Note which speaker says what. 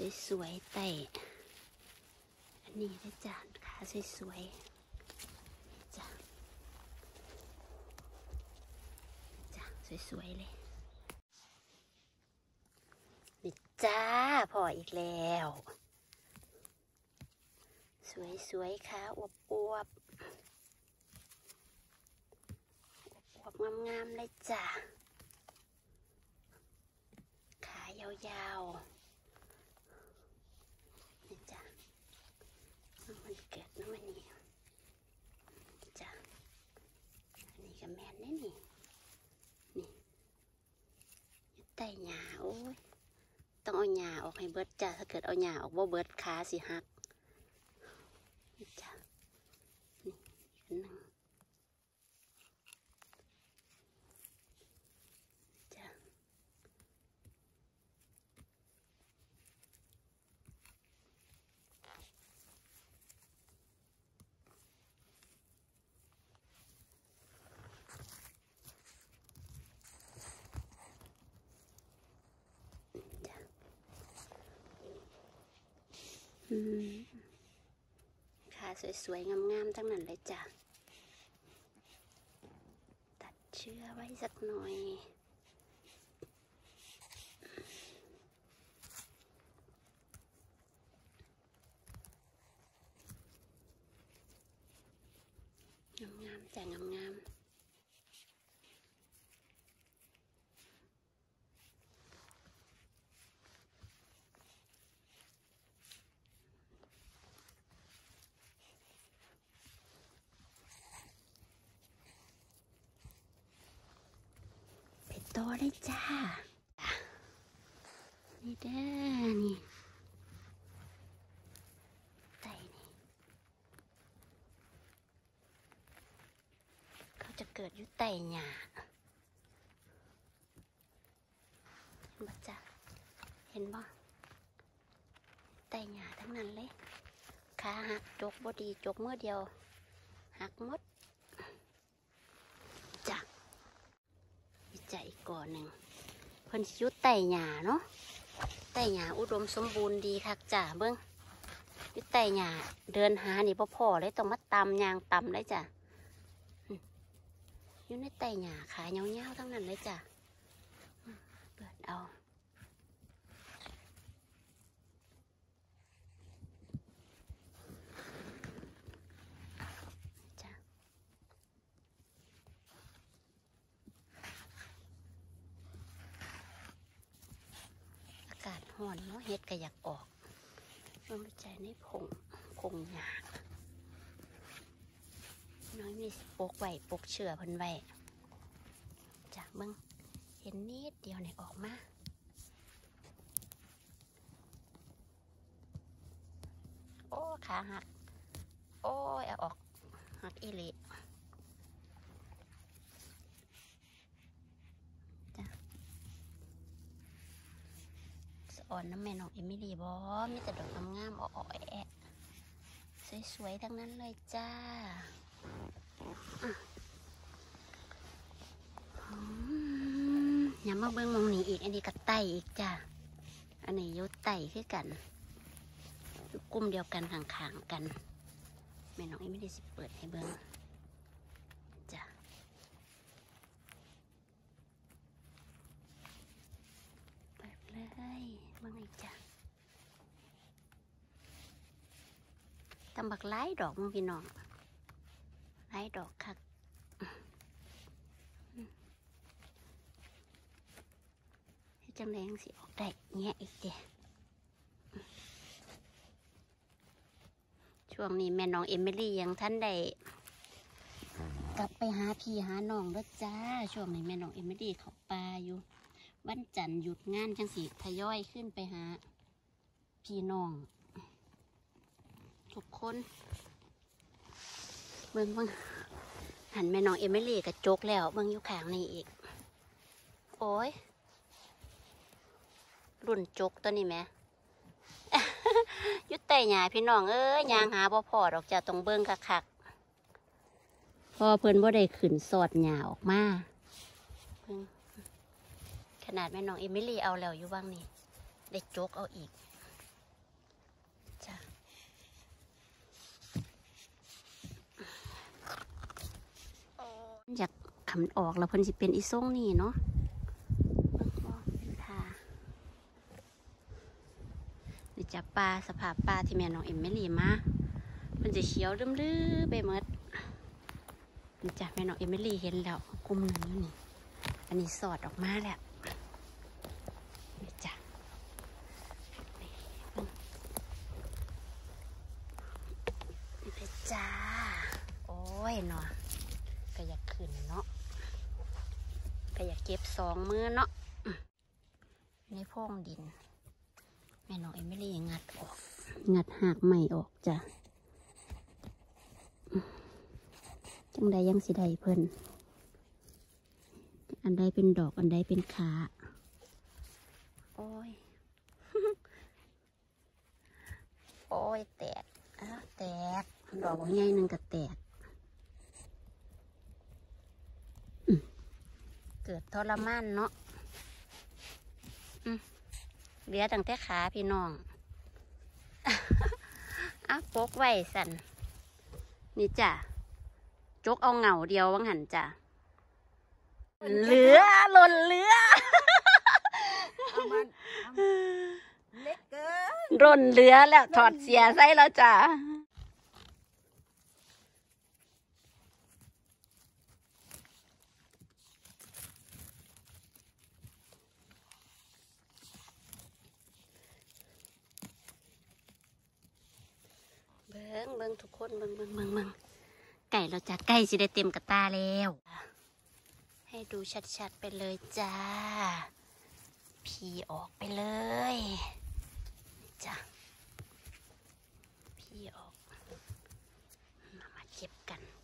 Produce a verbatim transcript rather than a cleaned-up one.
Speaker 1: สวยๆไต่อันนี้ได้จ้ะขาสวยๆจ้ะจ้ะสวยๆเลยนี่จ้าพออีกแล้วสวยๆค่ะอวบอวบอวบงามๆเลยจ้ะขายาวๆนี่จ้ะมันเกิดน้ำมันนี่จ้ะอันนี้ก็แม่นนี่นี่นี่อยู่ใต้หญ้าโอ้ยต้องเอาหญ้าออกให้เบิดจ้ะถ้าเกิดเอาหญ้าออกบ่เบิดขาสิหักนี่จ้ะนี่อันนึงจ้ะอืมขาสวยๆงามๆทั้งนั้นเลยจ้ะตัดเชือกไว้สักหน่อยงามๆจ้ะงามๆต่อได้จ้านี่เด้อนี่ไต่นี่เขาจะเกิดอยู่ใต้หญ้าเห็นบ่จ้ะเห็นบ่ใต้หญ้าทั้งนั้นเลยขาหักจกบ่ดีจกเมื่อเดียวหักหมดจ้ะวิจัยอีกก่อนหนึ่งเพิ่นสิอยู่ใต้หญ้าเนาะใต้หญ้าอุดมสมบูรณ์ดีคักจ้ะเบิ่งอยู่ใต้หญ้าเดินหานี่บ่พอเลยต้องมาตำยางตำเลยจ้ะอยู่ในใต้หญ้าขายาวๆทั้งนั้นเลยจ้ะเปิดเอาจ้ะอากาศร้อนเนาะเฮ็ดก็อยากออกลงใจในพงพงหญ้าน้อยมีปกไว้ปกเชื่อเพิ่นไว้จากเบิ่งเห็นนิดเดียวเนี่ยออกมาโอ้ขาหักโอ้ยเอาออกหักอีหลีจ้ะสะอ่อนน้ำแม่น้องเอมิลี่บอมีแต่ดอกงามๆอ่อยๆแอะสวยๆทั้งนั้นเลยจ้าอย่ามาเบิ้งมองนี้อีกอันนี้ก็ไต่อีกจ้าอันนี้ยุไต่คือกันอยู่กลุ่มเดียวกันข้างๆกันแม่น้องเอมิลี่สิเปิดให้เบิ้งจ้าเปิดเลยเบิ้งอีกจ้าตำบักไล่ดอกมึงพี่น้องไล่ดอกคักจังแรงสิออกได้เงี้ยอีกเดียช่วงนี้แม่น้องเอมิลี่ยังท่านได้กลับไปหาพี่หาน้องแล้วจ้าช่วงนี้แม่น้องเอมิลี่เขาป่าอยู่วันจันทร์หยุดงานจังสิทยอยขึ้นไปหาพี่น้องทุกคนเบิ่งเบิ่งหันแม่น้องเอมิลี่กระจกแล้วเบิ่งอยู่ข้างนี้อีกโอ้ยรุ่นจกตัวนี้ไหม ยุดไต่หญ้าพี่น้องเอ้ยยางหาบ่พอดอกจ้ะตรงเบิ้งคักๆพอเพิ่นบ่ได้ขึ้นสอดหญ้าออกมาขนาดแม่น้องเอมิลี่เอาแล้วอยู่บ้างนี่ได้จกเอาอีกอยากขำออกแล้วเพิ่นสิเป็นอีส่งนี่เนาะค่ะนี่จะปลาสภาพปลาที่แม่น้องเอ็มไม่รีมาเพิ่นจะเขียวลืมๆไปหมดนี่จ้ะแม่น้องเอ็มไม่รีเห็นแล้วกลุ่มนั้นนี่อันนี้สอดออกมาแล้วนี่จ้ะนี่ไปจ้าโอ้ยเนาะก็อยากขึ้นเนาะก็อยากเก็บสองมือเนาะในโพรงดินแม่น้องเอมิลี่งัดออกงัดหากใหม่ออกจ้ะจังใดยังสิได้เพิ่นอันใดเป็นดอกอันใดเป็นขาโอ้ย โอ้ยแตกอ้าวแตกดอกใหญ่หนึ่งก็แตกเกิดทรมานเนาะเหลือตั้งแต่ขาพี่น้องอ้าวปกไว้สันนี่จ้ะจกเอาเหงาเดียววังหันจ้ะเหลือหล่นเหลือ
Speaker 2: เล็กเกิน
Speaker 1: ร่นเหลือแล้วถอดเสียใส่แล้วจ้ะเบิ้งเบิ้งทุกคนเบิ้งเบิ้งเบิ้งเบิ้งไก่เราจะไก่สิได้เต็มกระตาแล้วให้ดูชัดๆไปเลยจ้าพีออกไปเลยจ้ะพีออกมามาเก็บกัน